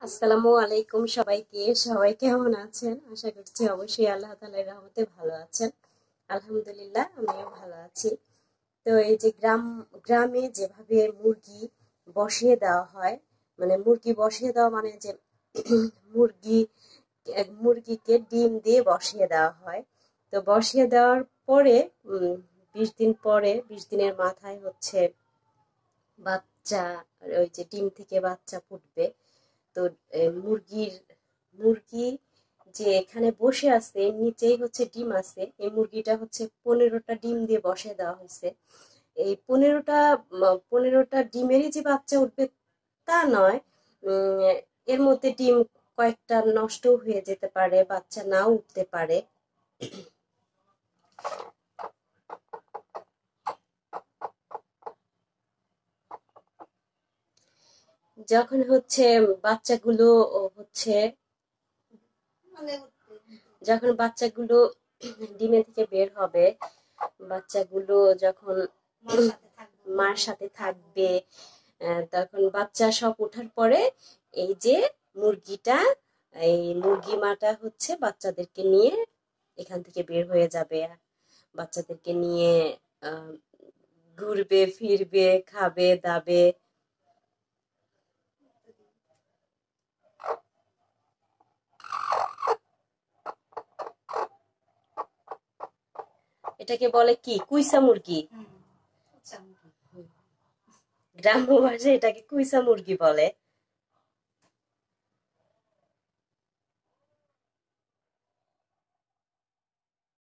আসসালামু আলাইকুম সবাইকে। সবাই কেমন আছেন? আশা করছি অবশ্যই আল্লাহ তাআলার রহমতে ভালো আছেন। আলহামদুলিল্লাহ আমিও ভালো আছি। তো এই যে গ্রামে যেভাবে মুরগি বসিয়ে দেওয়া হয়, মানে মুরগি বসিয়ে দেওয়া মানে যে মুরগি মুরগিকে ডিম দিয়ে বসিয়ে দেওয়া হয়। তো বসিয়ে দেওয়ার পরে 20 দিন পরে, 20 দিনের মাথায় হচ্ছে বাচ্চা, ওই যে ডিম থেকে বাচ্চা ফুটবে। তো মুরগি যে এখানে বসে আছে, এর নিচেই হচ্ছে ডিম আছে। এই মুরগিটা হচ্ছে 15টা ডিম দিয়ে বসে দেওয়া হয়েছে। এই 15টা ডিমেরই যে বাচ্চা উঠবে তা নয়। উম, এর মধ্যে ডিম কয়েকটা নষ্ট হয়ে যেতে পারে, বাচ্চা নাও উঠতে পারে। যখন হচ্ছে বাচ্চাগুলো হচ্ছে যখন বাচ্চাগুলো ডিমে থেকে বের হবে, বাচ্চাগুলো যখন মার সাথে থাকবে, তখন বাচ্চা সব ওঠার পরে এই যে মুরগিটা, এই মুরগি মাটা হচ্ছে বাচ্চাদেরকে নিয়ে এখান থেকে বের হয়ে যাবে। বাচ্চাদেরকে নিয়ে আহ ঘুরবে ফিরবে, খাবে দাবে। এটাকে বলে কি, কুইসা মুরগি। গ্রাম্য ভাষায় এটাকে কুইসা মুরগি বলে।